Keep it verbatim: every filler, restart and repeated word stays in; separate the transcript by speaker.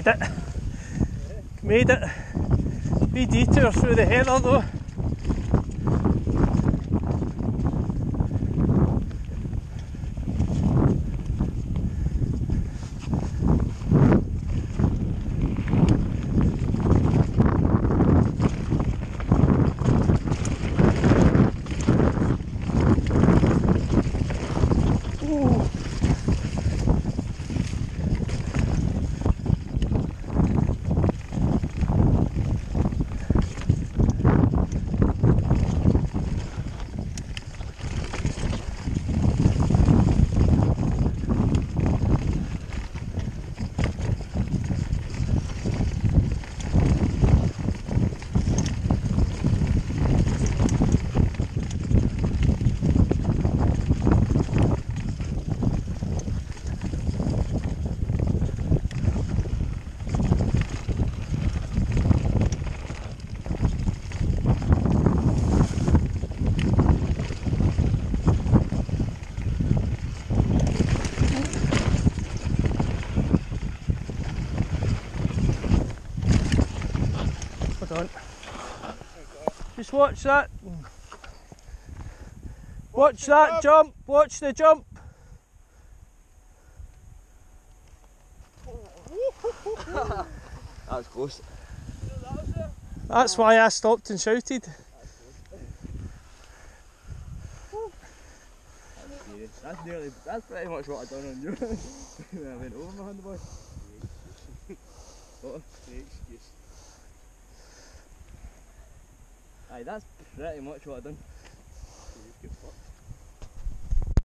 Speaker 1: Made it. Made it. Wee detour through the heather though. Hold on. Just watch that. Watch that jump. Watch the jump.
Speaker 2: That was close.
Speaker 1: That's why I stopped and shouted.
Speaker 2: That's nearly, that's pretty much what I done on you. When I went over my handlebar. What? Excuse. Aye, that's pretty much what I done.